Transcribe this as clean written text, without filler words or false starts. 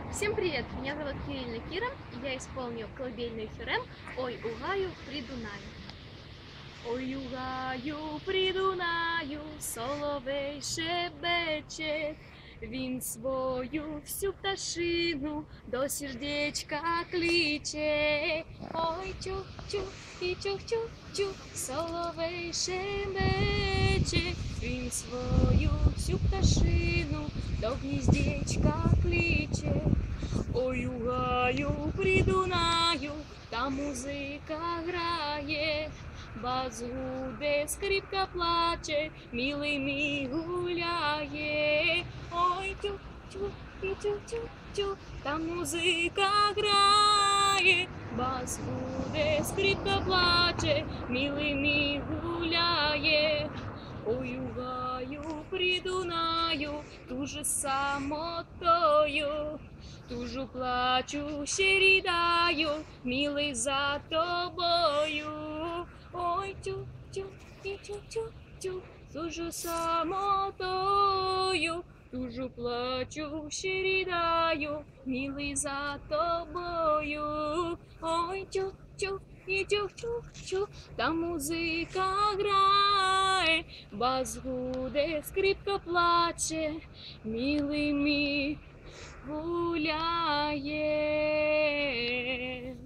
Всем привет! Меня зовут Кирильна Кира, и я исполню колыбельную Ферем «Ой, угаю при Дунаю». Ой, угаю при Дунаю, соловей шебече, він свою всю пташину до сердечка кличе. Ой, чух-чух і чух-чух-чух, соловей шебече, він свою всю пташину до гніздечка кличе. Ой, у гаю при Дунаю, там музика грає, бас гуде, скрипка плаче, милий мій гуляє. Ой, тю-тю, і тю-тю-тю, там музика грає, бас гуде, скрипка плаче, милий мій гуляє. Ой, у гаю при Дунаю, туже самотою, тужу плачу, ще рідаю, милий за тобою. Ой, тю-тю, і тю-тю-тю, тужу самотою, тужу плачу, ще рідаю, милий за тобою. Ой, тю-тю, і тю-тю-тю, там музика грає, бас гуде, скрипка плаче, милий мій гуляє.